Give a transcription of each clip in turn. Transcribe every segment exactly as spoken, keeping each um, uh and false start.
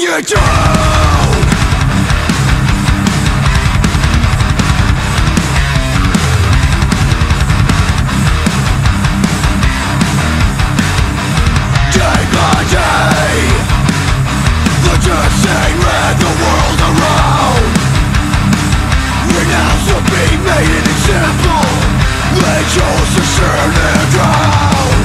you do? Day by day, the dancing ran the world around. Renounce to be made an example. They chose to turn and drown.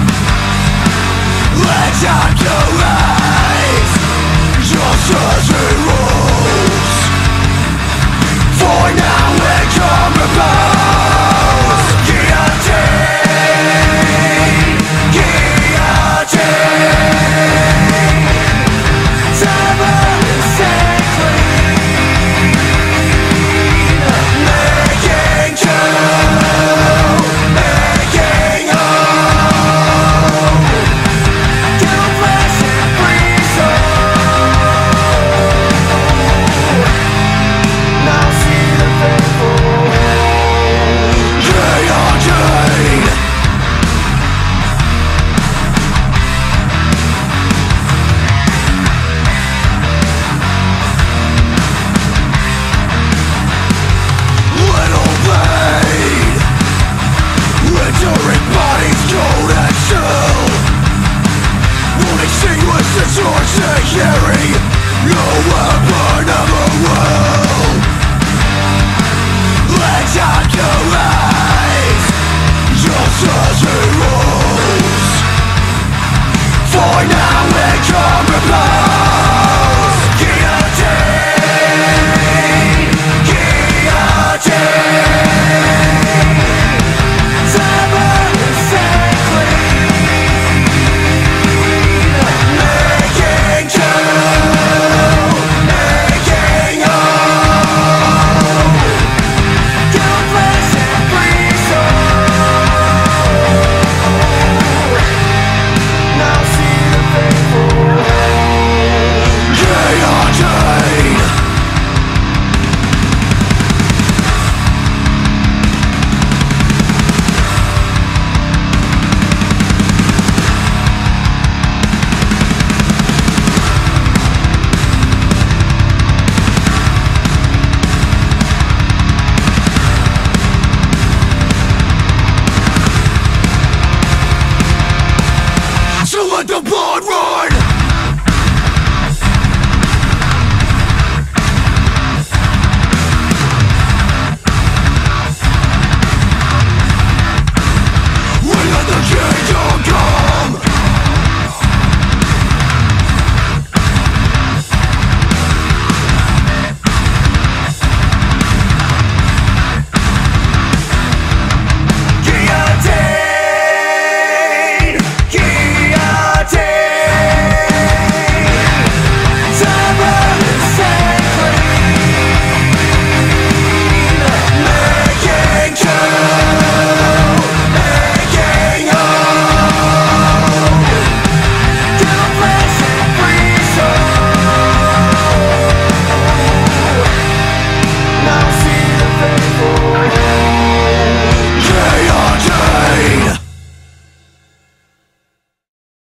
Let time to rise, just as it rules. For now we come repose. Guillotine, guillotine. Seven set clean, making two, making home. Give flesh and free soul. Now see the faithful. Guillotine. Little blade, entering bodies cold and chill. Won't extinguish the torch they carry. No weapon